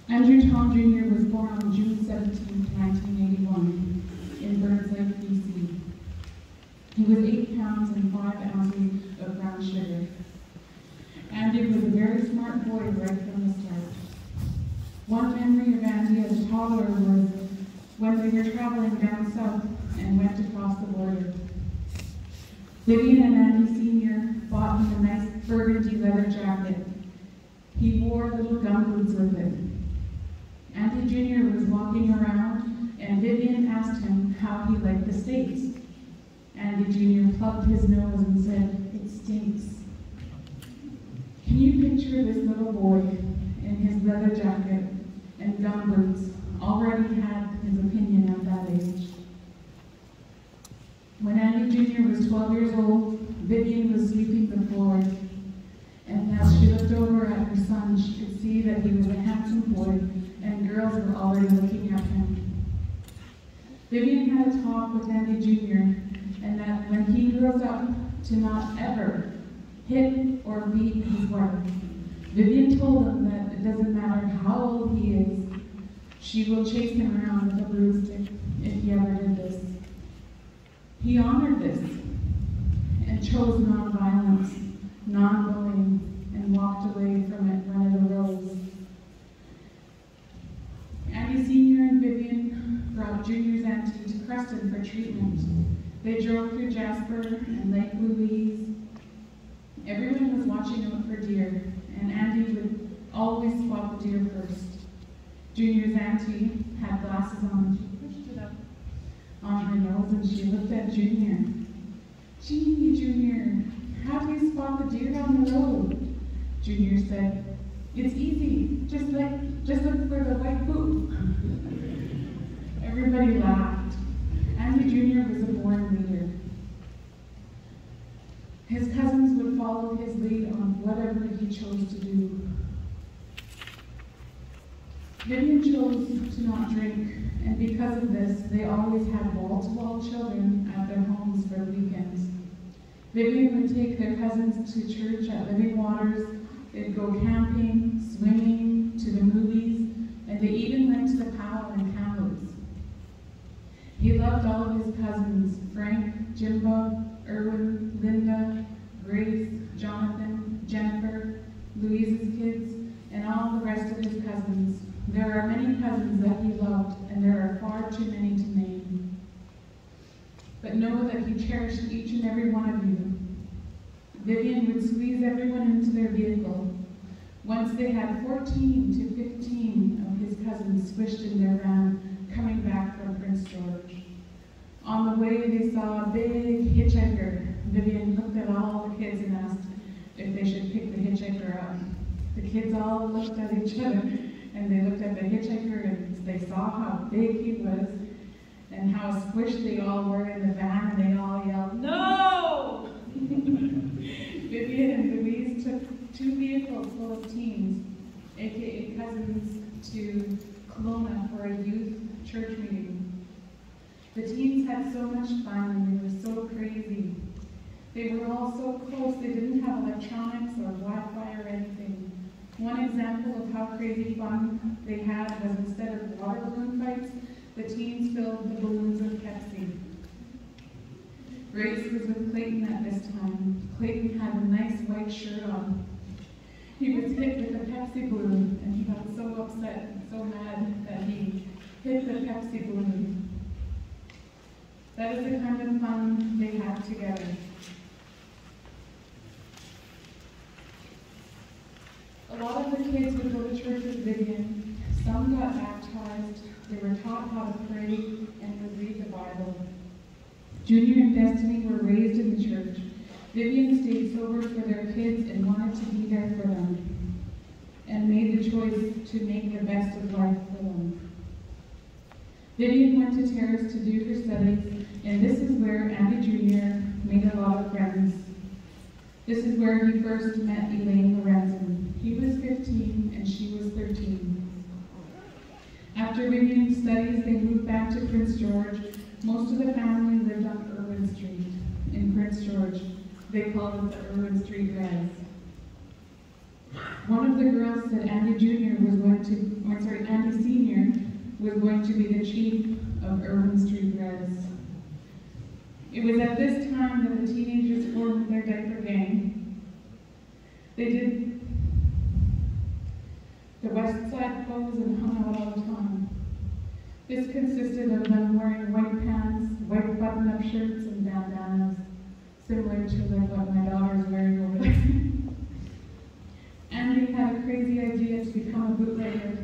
Andrew Tom Jr. was born on June 17, 1981, in Burnside, BC. He was 8 pounds and 5 ounces of brown sugar. Andy was a very smart boy right from the start. One memory of Andy as a toddler was when they were traveling down south and went across the border. Vivian and Andy Sr. bought him a nice burgundy leather jacket. He wore little gum boots with it. Andy Jr. was walking around, and Vivian asked him how he liked the States. Andy Jr. plugged his nose and said, "It stinks." Can you picture this little boy in his leather jacket and gum boots already had his opinion at that age? When Andy Jr. was 12 years old, Vivian was sweeping the floor, and as she looked over at her son, she could see that he was a handsome boy, and girls were already looking at him. Vivian had a talk with Andy Jr., and that when he grows up, to not ever hit or beat his wife. Vivian told him that it doesn't matter how old he is, she will chase him around with a broomstick if he ever did this. He honored this and chose non-violence, non-bullying, and walked away from it when it arose. Andy Sr. and Vivian brought Junior's auntie to Creston for treatment. They drove through Jasper and Lake Louise. Everyone was watching out for deer, and Andy would always spot the deer first. Junior's auntie had glasses on. She pushed it up on her nose and she looked at Junior. "Gee, Junior, how do you spot the deer on the road?" Junior said, "It's easy, just look for the white poop." Everybody laughed. Andy Jr. was a born leader. His cousins would follow his lead on whatever he chose to do. Vivian chose to not drink, and because of this, they always had wall-to-wall children at their homes for the weekends. Vivian would take their cousins to church at Living Waters. They'd go camping, swimming, to the movies, and they even went to the Powell and Kamloops. He loved all of his cousins, Frank, Jimbo, Erwin, Linda, Grace, Jonathan, Jennifer, Louise's kids, and all the rest of his cousins. There are many cousins that he loved, and there are far too many to name. But know that he cherished each and every one of you. Vivian would squeeze everyone into their vehicle. Once they had 14 to 15 of his cousins squished in their van, coming back from Prince George. On the way, they saw a big hitchhiker. Vivian looked at all the kids and asked if they should pick the hitchhiker up. The kids all looked at each other, and they looked at the hitchhiker, and they saw how big he was, and how squished they all were in the van, and they all yelled, "No!" Vivian and Louise took 2 vehicles full of teens, aka cousins, to Kelowna for a youth church meeting. The teens had so much fun, and they were so crazy. They were all so close, they didn't have electronics or Wi-Fi or anything. One example of how crazy fun they had was instead of water balloon fights, the teens filled the balloons with Pepsi. Grace was with Clayton at this time. Clayton had a nice white shirt on. He was hit with a Pepsi balloon, and he got so upset and so mad that he hit the Pepsi balloon. That is the kind of fun they had together. A lot of the kids would go to church with Vivian. Some got baptized. They were taught how to pray and would read the Bible. Junior and Destiny were raised in the church. Vivian stayed sober for their kids and wanted to be there for them, and made the choice to make the best of life for them. Vivian went to Terrace to do her studies, and this is where Andy Jr. made a lot of friends. This is where he first met Elaine Lorenzen. He was 15 and she was 13. After Vivian's studies, they moved back to Prince George. Most of the family lived on Irwin Street in Prince George. They called it the Irwin Street Res. One of the girls said Andy Jr. was going to, or sorry, Andy Sr. was going to be the chief of Irwin Street Reds. It was at this time that the teenagers formed their diaper gang. They did the Westside clothes and hung out all the time. This consisted of them wearing white pants, white button-up shirts, and bandanas, similar to like what my daughter's wearing over there. Andy had a crazy idea to become a bootlegger.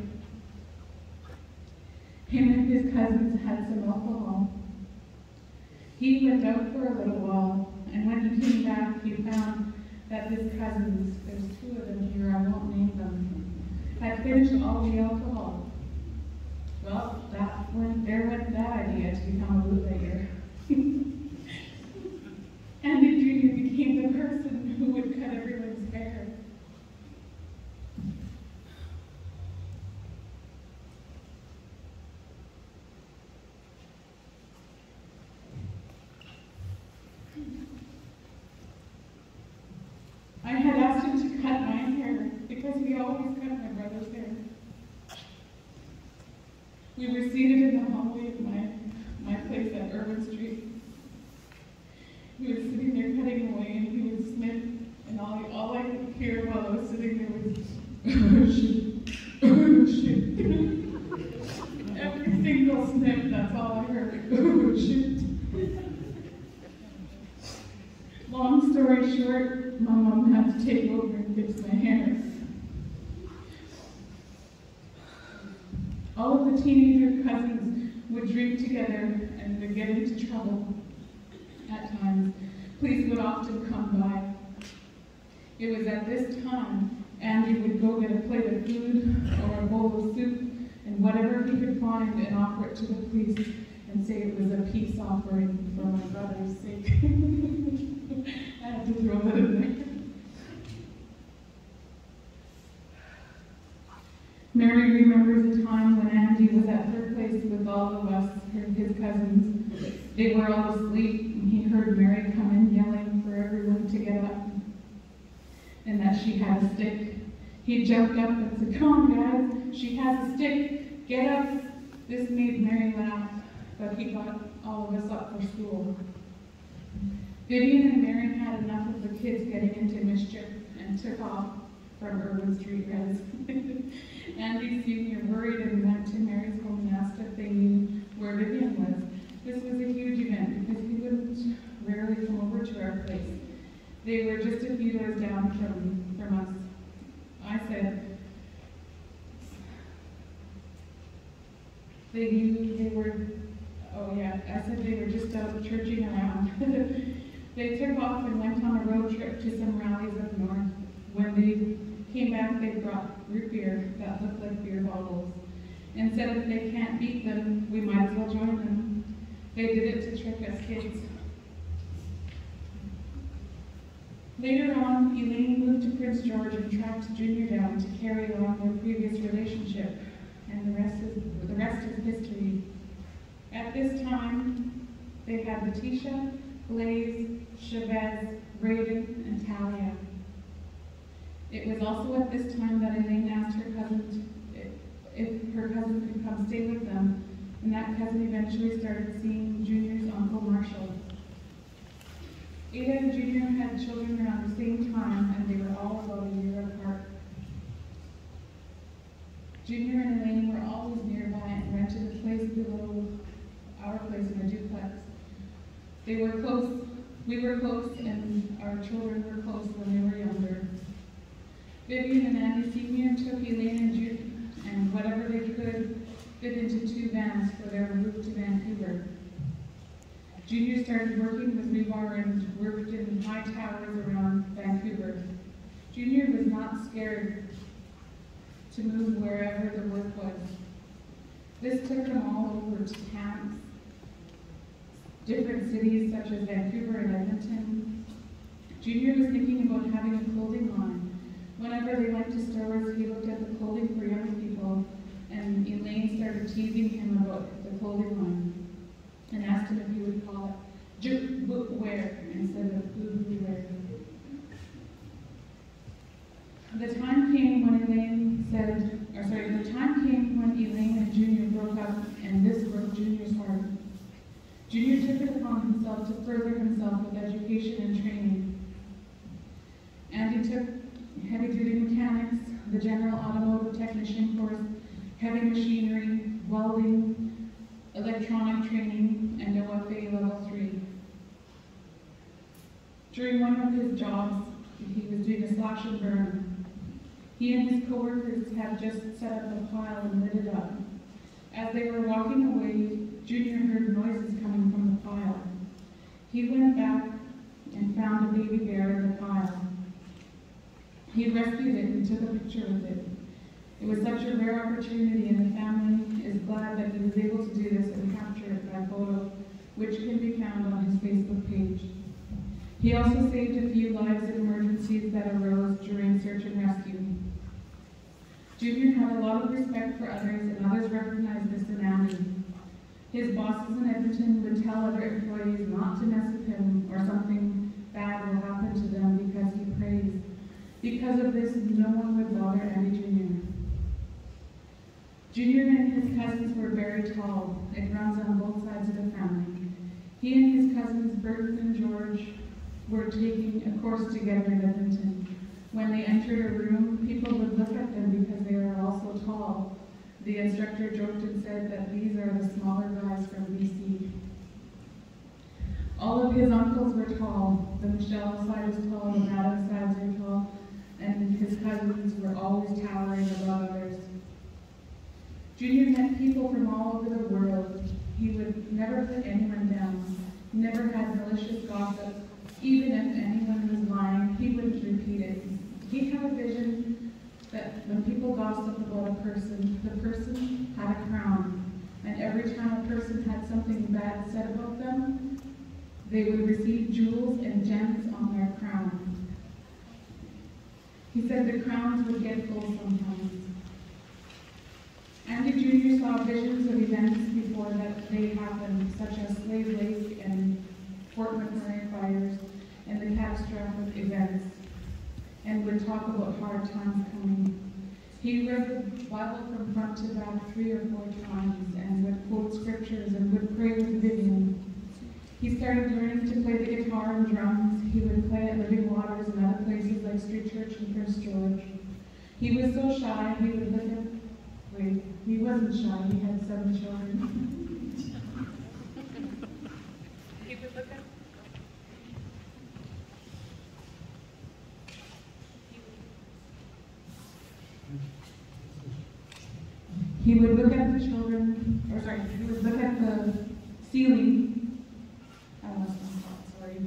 Him and his cousins had some alcohol. He went out for a little while, and when he came back, he found that his cousins, there's two of them here, I won't name them, had finished all the alcohol. Well, there went that idea to become a bootlegger. Andy Jr. became the person who would cut everyone's hair. I had asked him to cut my hair because he always cut my brother's hair. We were seated in the hallway of my place at Irwin Street. He was sitting there cutting away, and he would snip, and all I could hear while I was sitting there was, oh shit, oh shit. Every single snip, that's all I heard, oh shit. Long story short, my mom had to take over and fix my hair. All of the teenager cousins would drink together and would get into trouble at times. Police would often come by. It was at this time Andy would go get a plate of food or a bowl of soup and whatever he could find and offer it to the police and say it was a peace offering for my brother's sake. I had to throw that in there. Mary remembers a time when Andy was at her place with all of us, his cousins. They were all asleep, and he heard Mary come in yelling for everyone to get up, and that she had a stick. He jumped up and said, "Come on, guys, she has a stick, get up." This made Mary laugh, but he got all of us up for school. Vivian and Mary had enough of the kids getting into mischief and took off from Irwin Street Reds. Andy Sr. worried and went to Mary's home and asked if they knew where Vivian was. This was a huge event because he wouldn't rarely come over to our place. They were just a few doors down from us. I said, they knew they were, I said they were just out churching around. They took off and went on a road trip to some rallies up north. When they came back, they brought root beer that looked like beer bottles and said if they can't beat them, we might as well join them. They did it to trick us kids. Later on, Elaine moved to Prince George and tracked Junior down to carry on their previous relationship, and the rest is history. At this time, they had Letitia, Blaze, Chavez, Braden, and Talia. It was also at this time that Elaine asked her cousin if her cousin could come stay with them, and that cousin eventually started seeing Junior's Uncle Marshall. Ada and Junior had children around the same time, and they were all about a year apart. Junior and Elaine were always nearby and rented a place below our place in a duplex. They were close, we were close, and our children were close when they were younger. Vivian and Andy Sr. took Elaine and Junior and whatever they could fit into 2 vans for their move to Vancouver. Junior started working with rebar and worked in high towers around Vancouver. Junior was not scared to move wherever the work was. This took them all over to camps, different cities such as Vancouver and Edmonton. Junior was thinking about having a clothing line. Whenever they went to stores, he looked at the clothing for young people, and Elaine started teasing him about the clothing line and asked him if he would call it Juk-book wear instead of boo-boo wear. The time came when Elaine and Junior broke up, and this broke Junior's heart. Junior took it upon himself to further himself with education and training. And he took heavy-duty mechanics, the general automotive technician course, heavy machinery, welding, electronic training, and OFA level 3. During one of his jobs, he was doing a slash and burn. He and his co-workers had just set up a pile and lit it up. As they were walking away, Junior heard noises coming from the pile. He went back and found a baby bear in the pile. He rescued it and took a picture with it. It was such a rare opportunity, and the family is glad that he was able to do this and capture it by photo, which can be found on his Facebook page. He also saved a few lives in emergencies that arose during search and rescue. Junior had a lot of respect for others, and others recognized this in Andy. His bosses in Edmonton would tell other employees not to mess with him or something bad will happen to them because he prays. Because of this, no one would bother Andy Jr. Junior and his cousins were very tall. It runs on both sides of the family. He and his cousins, Burton and George, were taking a course together in Edmonton. When they entered a room, people would look at them because they were all so tall. The instructor joked and said that these are the smaller guys from BC. All of his uncles were tall. The Michelle side was tall, the Madam sides were tall, and his cousins were always towering above others. Junior met people from all over the world. He would never put anyone down, never had malicious gossip. Even if anyone was lying, he wouldn't repeat it. He had a vision that when people gossiped about a person, the person had a crown. And every time a person had something bad said about them, they would receive jewels and gems on their crown. He said the crowns would get full sometimes. Andy Jr. saw visions of events before that they happened, such as Slave Lake and Fort McMurray fires and the catastrophic events, and would talk about hard times coming. He read the Bible from front to back 3 or 4 times and would quote scriptures and would pray with Vivian. He started learning to play the guitar and drums. He would play at Living Waters and other places like Street Church and Prince George. He was so shy, he would look at, he wasn't shy, he had 7 children. He would look at He would look at the children, he would look at the ceiling. I lost my thought, sorry.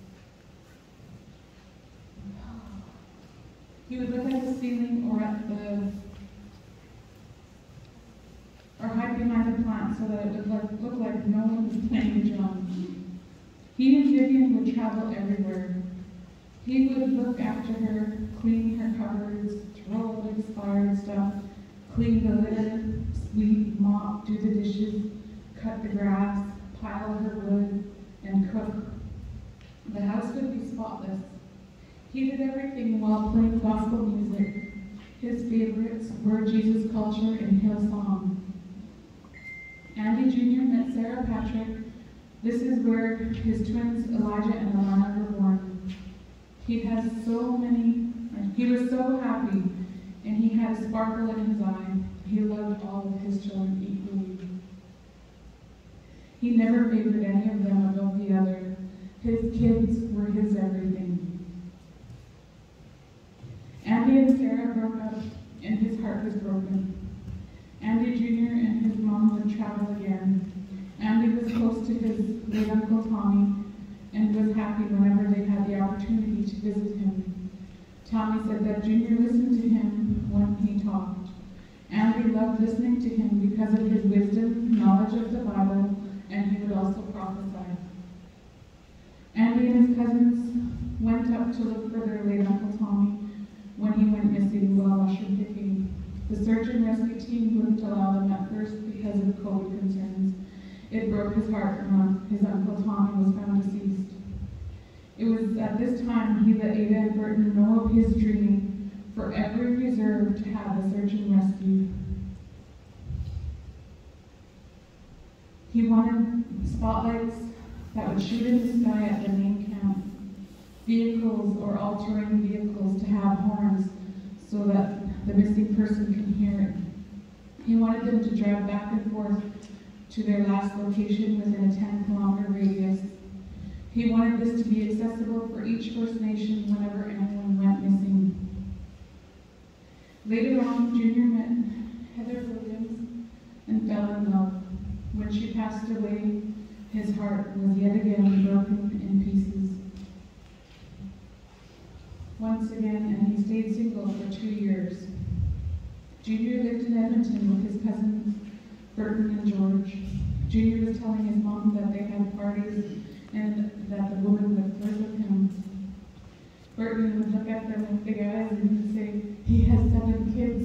He would look at the ceiling or hide behind the plant so that it would look like no one was playing the drums. He and Vivian would travel everywhere. He would look after her, clean her cupboards, throw out expired stuff, clean the litter, sweep, mop, do the dishes, cut the grass, pile her wood, and cook. The house would be spotless. He did everything while playing gospel music. His favorites were Jesus Culture and Hillsong. Andy Jr. met Sarah Patrick. This is where his twins Elijah and Alana were born. He was so happy, and he had a sparkle in his eye. He loved all of his children equally. He never favored any of them above the other. His kids were his everything. Andy and Sarah broke up, and his heart was broken. Andy Jr. and his mom would travel again. Andy was close to his late Uncle Tommy and was happy whenever they had the opportunity to visit him. Tommy said that Junior listened to him when he talked. Andy loved listening to him because of his wisdom, knowledge of the Bible, and he would also prophesy. Andy and his cousins went up to look for their late Uncle Tommy when he went missing while mushroom picking. The search and rescue team wouldn't allow them at first because of COVID concerns. It broke his heart when his Uncle Tommy was found deceased. It was at this time he let Ada and Burton know of his dream for every reserve to have a search and rescue. He wanted spotlights that would shoot in the sky at the main camp, vehicles or all-terrain vehicles to have horns so that the missing person can hear it. He wanted them to drive back and forth to their last location within a 10-kilometer radius. He wanted this to be accessible for each First Nation whenever anyone went missing. Later on, Junior met Heather Williams and fell in love. When she passed away, his heart was yet again broken in pieces. Once again, and he stayed single for 2 years. Junior lived in Edmonton with his cousins, Burton and George. Junior was telling his mom that they had parties and that the woman would flirt with him. Burton would look at them with big eyes and he'd say, "He has 7 kids."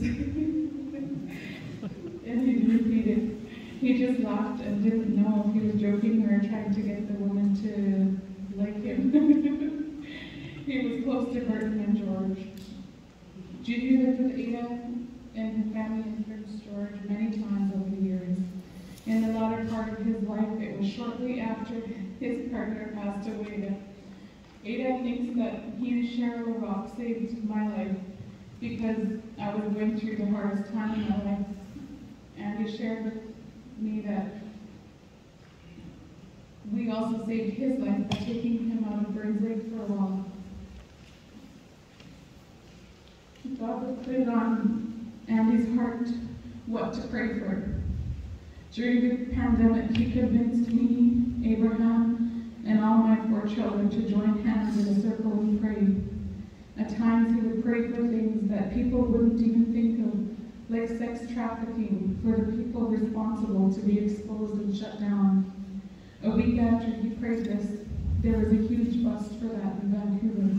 And he'd repeat it. He just laughed and didn't know if he was joking or trying to get the woman to like him. He was close to Burton and George. Junior lived with Ada and her family in Prince George many times over the years. In the latter part of his life, it was shortly after his partner passed away that Ada thinks that he and Cheryl Rock saved my life because I was going through the hardest time in my life. And he shared with me that we also saved his life by taking him out of Burns Lake for a while. God would put it on Andy's heart what to pray for. During the pandemic, he convinced me, Abraham, and all my 4 children to join hands in a circle and pray. At times, he would pray for things that people wouldn't even think of, like sex trafficking, for the people responsible to be exposed and shut down. A week after he prayed this, there was a huge bust for that in Vancouver.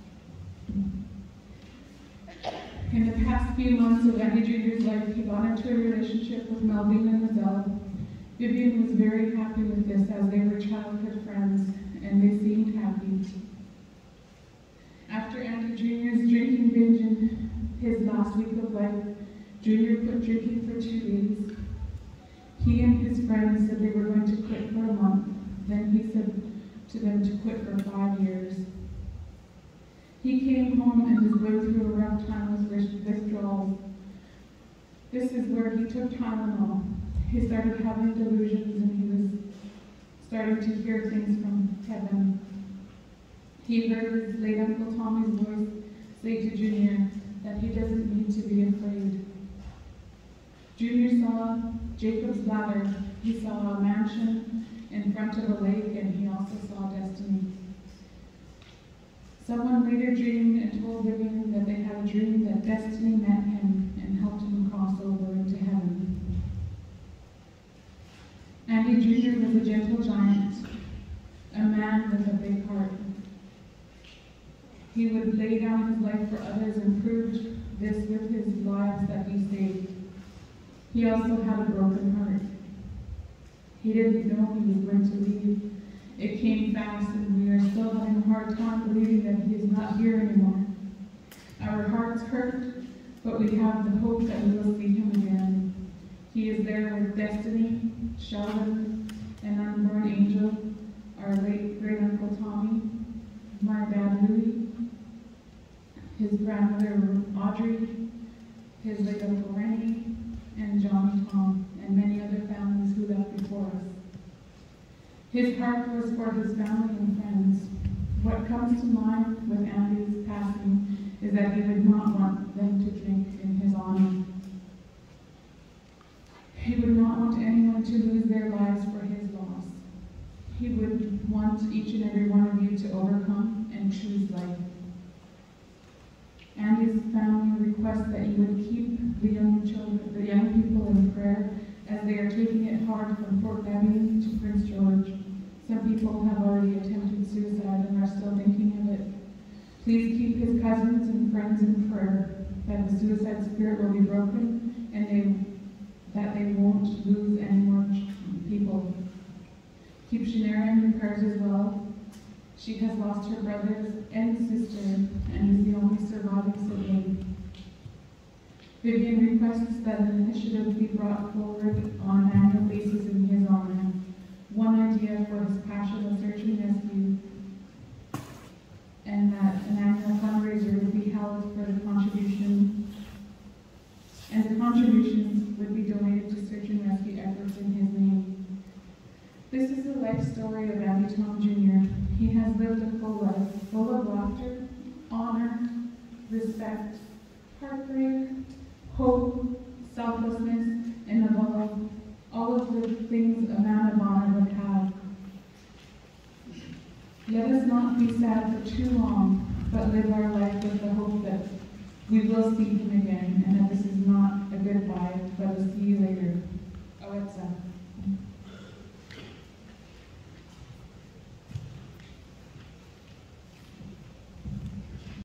In the past few months of Andy Jr.'s life, he got into a relationship with Melvin and Lizelle. Vivian was very happy with this as they were childhood friends, and they seemed happy. After Andy Jr.'s drinking binge in his last week of life, Junior quit drinking for 2 days. He and his friends said they were going to quit for a month. Then he said to them to quit for 5 years. He came home and was going through a rough time with withdrawals. This is where he took Tylenol. He started having delusions and he was starting to hear things from heaven. He heard his late Uncle Tommy's voice say to Junior that he doesn't need to be afraid. Junior saw Jacob's ladder. He saw a mansion in front of a lake, and he also saw destiny. Someone later dreamed and told Vivian that they had a dream that destiny met him and helped him cross over into heaven. Andy Jr. was a gentle giant, a man with a big heart. He would lay down his life for others and proved this with his lives that he saved. He also had a broken heart. He didn't know he was going to leave. It came fast, and we are still having a hard time believing that he is not here anymore. Our hearts hurt, but we have the hope that we will see him again. He is there with Destiny, Sheldon, an unborn angel, our late great-uncle Tommy, my dad Louie, his grandmother Audrey, his late uncle Rennie, and Johnny Tom, and many other families who left before us. His heart was for his family and friends. What comes to mind with Andy's passing is that he would not want them to drink in his honor. He would not want anyone to lose their lives for his loss. He would want each and every one of you to overcome and choose life. Andy's family requests that you would keep the young people in prayer as they are taking it hard from Fort Benning to Prince George. Some people have already attempted suicide and are still thinking of it. Please keep his cousins and friends in prayer that the suicide spirit will be broken and that they won't lose any more people. Keep Shannara in your prayers as well. She has lost her brothers and sister and is the only surviving sibling. Vivian requests that an initiative be brought forward on an annual basis in his honor. One idea for his passion of search and rescue, and that an annual fundraiser would be held for the contribution, and the contributions would be donated to search and rescue efforts in his name. This is the life story of Andy Tom Jr. He has lived a full life, full of laughter, honor, respect, heartbreak, hope, selflessness, and above all of the things a man of honor would have. Let us not be sad for too long, but live our life with the hope that we will see him again, and that this is not a goodbye, but a see you later. Witset.